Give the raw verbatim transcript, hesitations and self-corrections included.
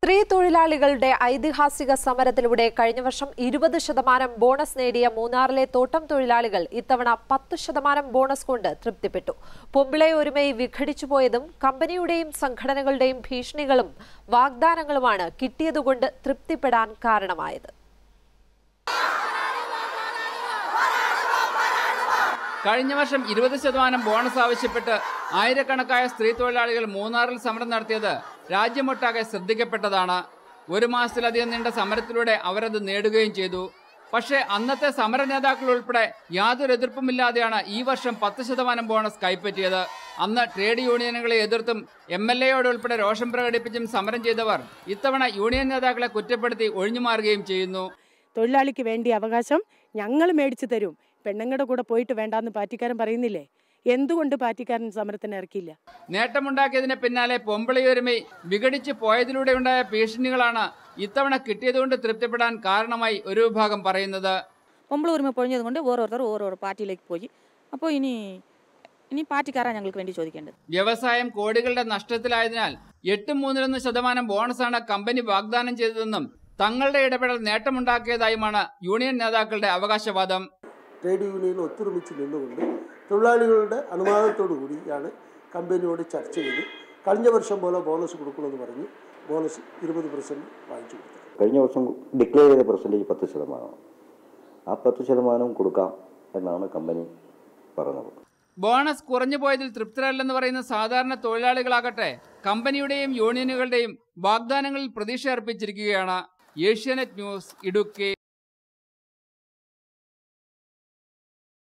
സ്ത്രീ തൊഴിലാളികളുടെ ഐതിഹാസിക സമരത്തിലൂടെ കഴിഞ്ഞ വർഷം ഇരുപത് ശതമാനം ബോണസ് നേടിയ മൂന്നാറിലെ തോട്ടം തൊഴിലാളികൾ ഇത്തവണ പത്ത് ശതമാനം ബോണസ് കൊണ്ട് തൃപ്തിപ്പെട്ടു. പൊമ്പിള ഒരുമൈ വിഘടിച്ചുപോയതും കമ്പനിയുടെയും സംഘടനകളുടെയും ഭീഷണികളും വാഗ്ദാനങ്ങളുമാണ് കിട്ടിയതുകൊണ്ട് തൃപ്തിപ്പെടാൻ കാരണമായത്. കഴിഞ്ഞ വർഷം ഇരുപത് ശതമാനം ബോണസ് ആവശ്യപ്പെട്ട് ആയിരക്കണക്കായ സ്ത്രീ തൊഴിലാളികൾ മൂന്നാറിൽ സമരം നടത്തിയത് രാജ്യമൊട്ടാകെ ശ്രദ്ധിക്കപ്പെട്ടതാണ്. ഒരു മാസത്തിലധികം നീണ്ട സമരത്തിലൂടെ അവരത് നേടുകയും ചെയ്തു. പക്ഷേ അന്നത്തെ സമര നേതാക്കൾ ഉൾപ്പെടെ യാതൊരു എതിർപ്പുമില്ലാതെയാണ് ഈ വർഷം പത്ത് ശതമാനം ബോണസ് കൈപ്പറ്റിയത്. അന്ന് ട്രേഡ് യൂണിയനുകളെ എതിർത്തും എം എൽ എയോട് ഉൾപ്പെടെ രോഷം പ്രകടിപ്പിച്ചും സമരം ചെയ്തവർ ഇത്തവണ യൂണിയൻ നേതാക്കളെ കുറ്റപ്പെടുത്തി ഒഴിഞ്ഞുമാറുകയും ചെയ്യുന്നു. തൊഴിലാളിക്ക് വേണ്ടിയ അവകാശം ഞങ്ങൾ മേടിച്ചു തരും, പെണ്ണുങ്ങളുടെ കൂടെ പോയിട്ട് വേണ്ടാന്ന് പാർട്ടിക്കാരൻ പറയുന്നില്ലേ? എന്തുകൊണ്ട് പാർട്ടിക്കാരൻ സമരത്തിന് ഇറക്കിയില്ല? നേട്ടമുണ്ടാക്കിയതിന് പിന്നാലെ പൊമ്പിളയൊരുമൈ വിഘടിച്ച് പോയതിലൂടെ ഉണ്ടായ ഭീഷണികളാണ് ഇത്തവണ കിട്ടിയതുകൊണ്ട് തൃപ്തിപ്പെടാൻ കാരണമായി ഒരു വിഭാഗം പറയുന്നത്. പൊമ്പിള ഒരുമ പൊഴിഞ്ഞതുകൊണ്ട് ഓരോരുത്തർ ഓരോരോ പാർട്ടിയിലേക്ക് പോയി. അപ്പോൾ ഇനി ഇനി പാർട്ടിക്കാരാണ് ഞങ്ങൾക്ക് വേണ്ടി ചോദിക്കേണ്ടത്. വ്യവസായം കോടികളുടെ നഷ്ടത്തിലായതിനാൽ എട്ട് മൂന്നിലൊന്ന് ശതമാനം ബോണസാണ് കമ്പനി വാഗ്ദാനം ചെയ്തതെന്നും തങ്ങളുടെ ഇടപെടൽ നേട്ടമുണ്ടാക്കിയതായുമാണ് യൂണിയൻ നേതാക്കളുടെ അവകാശവാദം. ട്രേഡ് യൂണിയൻ ഒത്തൊരുമിച്ച് നിന്നുകൊണ്ട് തൊഴിലാളികളുടെ അനുവാദത്തോടു കൂടിയാണ് കമ്പനിയോട് ചർച്ച ചെയ്ത് കഴിഞ്ഞ വർഷം പോലെ ബോണസ് കൊടുക്കണമെന്ന് പറഞ്ഞ് ബോണസ് ഇരുപത് പെർസെൻറ്റ് വാങ്ങിച്ചു കൊടുത്തു. കഴിഞ്ഞ വർഷം ഡിക്ലെയർ ചെയ്ത പെർസെൻറ്റേജ് പത്ത് ശതമാനമാണ്. ആ പത്ത് ശതമാനം കൊടുക്കാം എന്നാണ് കമ്പനി പറഞ്ഞത്. ബോണസ് കുറഞ്ഞു പോയതിൽ തൃപ്തരല്ലെന്ന് പറയുന്ന സാധാരണ തൊഴിലാളികളാകട്ടെ കമ്പനിയുടെയും യൂണിയനുകളുടെയും വാഗ്ദാനങ്ങളിൽ പ്രതീക്ഷ അർപ്പിച്ചിരിക്കുകയാണ്. ഏഷ്യാനെറ്റ് ന്യൂസ്, ഇടുക്കി.